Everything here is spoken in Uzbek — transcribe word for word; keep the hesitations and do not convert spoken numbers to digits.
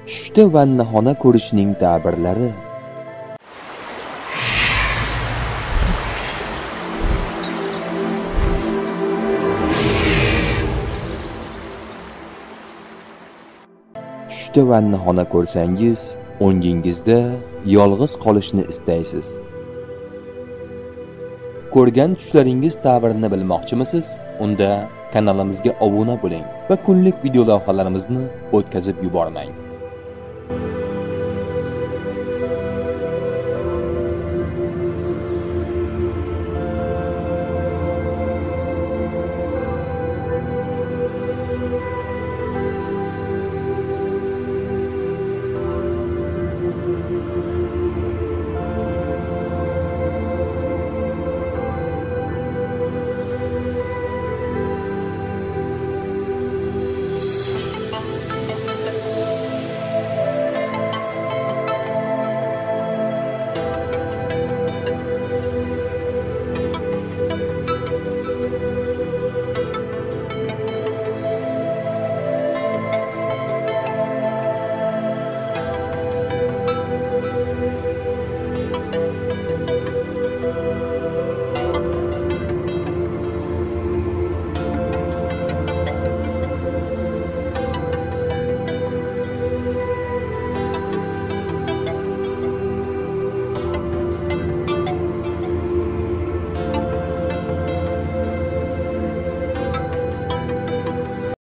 Tushda vannaxona ko'rishning ta'birlari. Tushda vannaxona ko'rsangiz, o'ngingizda yolg'iz qolishni istaysiz. Ko'rgan tushlaringiz ta'birini bilmoqchimisiz? Unda kanalimizga obuna bo'ling va kunlik video lavhalarimizni o'tkazib yubormang.